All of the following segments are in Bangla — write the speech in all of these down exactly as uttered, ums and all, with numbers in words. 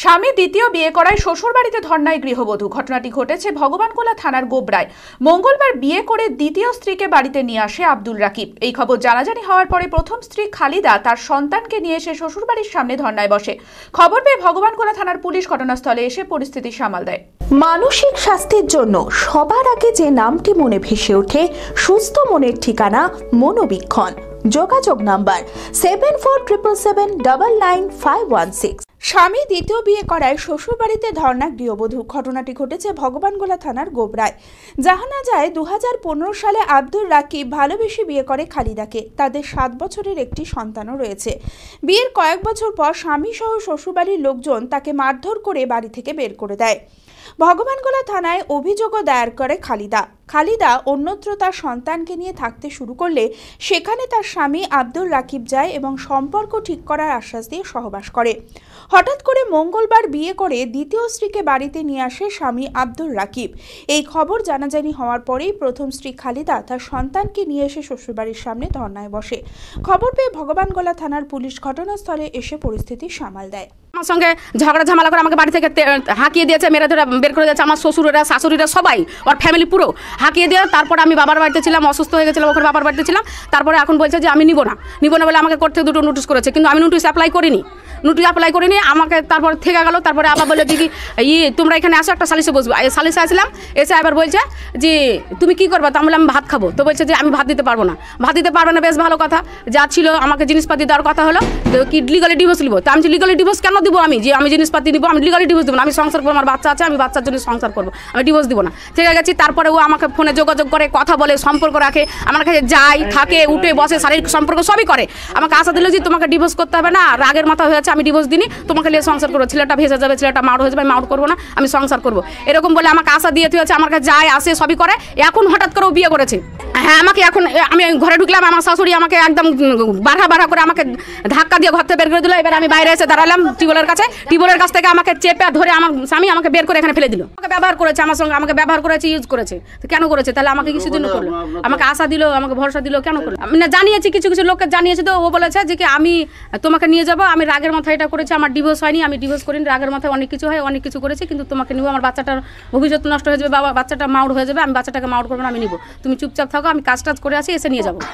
স্বামী দ্বিতীয় বিয়ে করায় শ্বশুরবাড়িতে ধর্নায় গৃহবধূ। ঘটনাটি ঘটেছে ভগবানগোলা থানার গোবরায়। মঙ্গলবার বিয়ে করে দ্বিতীয় স্ত্রীকে বাড়িতে নিয়ে আসে আব্দুল রাকিব। এই খবর জানাজানি হওয়ার পরে প্রথম স্ত্রী খালিদা তার সন্তানকে নিয়ে এসে শ্বশুরবাড়ির সামনে ধর্নায় বসে। খবর পেয়ে ভগবানগোলা থানার পুলিশ ঘটনাস্থলে এসে পরিস্থিতি সামাল দেয়। মানসিক স্বাস্থ্যের জন্য সবার আগে যে নামটি মনে ভেসে ওঠে, সুস্থ মনের ঠিকানা মনোবীক্ষণ। যোগাযোগ number seven four triple seven double nine five one six. স্বামী দ্বিতীয় বিয়ে করায় শ্বশুরবাড়িতে ধর্না গৃহবধূ। ঘটনাটি ঘটেছে ভগবানগোলা থানার গোবরায়। জানা যায় দু হাজার পনেরো সালে আব্দুল রাকিব ভালোবেসে বিয়ে করে খালিদাকে। তাদের সাত বছরের একটি সন্তানও রয়েছে। বিয়ের কয়েক বছর পর স্বামী সহ শ্বশুরবাড়ির লোকজন তাকে মারধর করে বাড়ি থেকে বের করে দেয়। ভগবানগোলা থানায় অভিযোগও দায়ের করে খালিদা। খালিদা অন্যত্র তার সন্তানকে নিয়ে থাকতে শুরু করলে সেখানে তার স্বামী আব্দুল রাকিব যায় এবং সম্পর্ক ঠিক করার আশ্বাস দিয়ে সহবাস করে। হঠাৎ করে মঙ্গলবার বিয়ে করে দ্বিতীয় স্ত্রীকে বাড়িতে নিয়ে আসে স্বামী আব্দুল রাকিব। এই খবর জানাজানি হওয়ার পরেই প্রথম স্ত্রী খালিদা তার সন্তানকে নিয়ে এসে শ্বশুরবাড়ির সামনে ধর্নায় বসে। খবর পেয়ে ভগবানগোলা থানার পুলিশ ঘটনাস্থলে এসে পরিস্থিতি সামাল দেয়। আমার সঙ্গে ঝগড়া ঝামেলা করে আমাকে বাড়ি থেকে হাঁকিয়ে দিয়েছে, মেরে ধরে বের করে দিয়েছে। আমার শ্বশুরেরা শাশুড়িরা সবাই, ওর ফ্যামিলি পুরো হাঁকিয়ে দিয়ে তারপরে আমি বাবার বাড়িতে ছিলাম, অসুস্থ হয়ে গেছিলাম, ওখানে বাবার বাড়িতে ছিলাম। তারপরে এখন বলছে যে আমি নিব না নিব না বলে আমাকে করতে দুটো নোটিশ করেছে, কিন্তু আমি নোটিশ অ্যাপ্লাই করিনি নোটিশ অ্যাপ্লাই করিনি আমাকে তারপর থেকে গেল। তারপরে আবার বলে দিদি ই তোমরা এখানে আসো, একটা সালিশে বসবো। সালিশে আসলাম, এসে আবার বলছে যে তুমি কি করবা? তো আমি বললাম ভাত খাবো। তো বলছে যে আমি ভাত দিতে পারবো না। ভাত দিতে পারবে না, বেশ ভালো কথা। যা ছিল আমাকে জিনিসপাতি দেওয়ার কথা হলো, কি লিগালি ডিভোর্স নিবো। তো আমি লিগালি ডিভোর্স কেন দিব? আমি যে আমি জিনিসপাতি নিবো, আমি লিগালি ডিভোর্স দেবো না। আমি সংসার করবো, আমার বাচ্চা আছে, আমি বাচ্চার জন্য সংসার করবো, আমি ডিভোর্স দিব না। ঠিক আছে। তারপরে ও আমাকে ফোনে যোগাযোগ করে, কথা বলে, সম্পর্ক রাখে, আমার কাছে যায়, থাকে, উঠে বসে, শারীরিক সম্পর্ক সবই করে। আমাকে আশা দিল যে তোমাকে ডিভোর্স করতে হবে না, রাগের মাথা হয়েছে, আমি ডিভোর্স দিনি, তোমাকে নিয়ে সংসার করবো। ছেলেটা ভেসে যাবে, ছেলেটা মাউট হয়ে যাবে, আমি মাউট করবো না, আমি সংসার করবো, এরকম বলে আমাকে আশা দিয়ে হয়েছে। আমার কাছে যায়, আসে, সবই করে। এখন হঠাৎ করে ও বিয়ে করেছে। হ্যাঁ, আমাকে এখন আমি ঘরে ঢুকলাম, আমার শাশুড়ি আমাকে একদম বাড়া বাড়া করে আমাকে ধাক্কা দিয়ে ঘর থেকে বের করে দিল। এবার আমি বাইরে এসে দাঁড়ালাম টিউবওয়েলের কাছে। টিউবওয়েলের কাছ থেকে আমাকে চেপে ধরে আমার স্বামী আমাকে বের করে এখানে ফেলে দিল। আমাকে ব্যবহার করেছে, আমার সঙ্গে আমাকে ব্যবহার করেছে, ইউজ করেছে। তো কেন করেছে? তাহলে আমাকে কিছু জন্য করলো, আমাকে আশা দিল, আমাকে ভরসা দিল, কেন করলো? আমি না জানিয়েছি, কিছু কিছু লোককে জানিয়েছি। তো ও বলেছে যে কি আমি তোমাকে নিয়ে যাবো, আমি রাগের মাথায় এটা করেছি, আমার ডিভোর্স হয়নি, আমি ডিভোর্স করিনি, রাগের মাথায় অনেক কিছু হয়, অনেক কিছু করেছি, কিন্তু তোমাকে নিবো, আমার বাচ্চাটার ভবিষ্যৎ নষ্ট হয়ে যাবে, বাবা বাচ্চাটা মাউট হয়ে যাবে, আমি বাচ্চাটাকে মাউট করবো না, আমি নিবো, তুমি চুপচাপ থাকো, আমি কাজ টাজ করে আসি, এসে নিয়ে যাবো।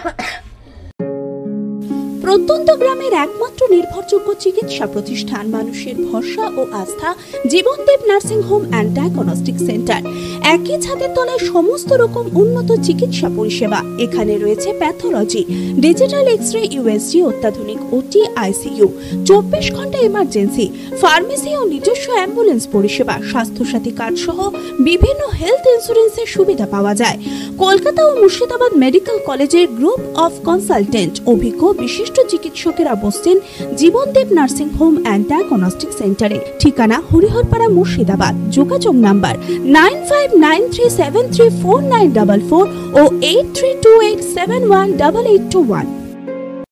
প্রত্যন্ত গ্রামের একমাত্র নির্ভরযোগ্য চিকিৎসা প্রতিষ্ঠান, মানুষের ভরসা ও আস্থা, Jibandeb nursing home and diagnostic centre. একই ছাদের তলায় সমস্ত রকম উন্নত চিকিৎসা পরিষেবা। এখানে রয়েছে প্যাথোলজি, ডিজিটাল এক্স-রে, ইউএসজি, অত্যাধুনিক ওটি, আইসিইউ, চব্বিশ ঘন্টা ইমার্জেন্সি, ফার্মেসি ও নিজস্ব অ্যাম্বুলেন্স পরিষেবা। স্বাস্থ্যসাথী কার্ড সহ বিভিন্ন হেলথ ইন্স্যুরেন্সের সুবিধা পাওয়া যায়। কলকাতা ও মুর্শিদাবাদ মেডিকেল কলেজের গ্রুপ অফ কনসালটেন্ট অভিজ্ঞ বিশিষ্ট চিকিৎসকেরা বসছেন Jibandeb nursing home and diagnostic সেন্টারে। ঠিকানা হরিহরপাড়া, মুর্শিদাবাদ। যোগাযোগ number nine five nine three seven three four nine four four ও eight three two eight seven one double eight two one.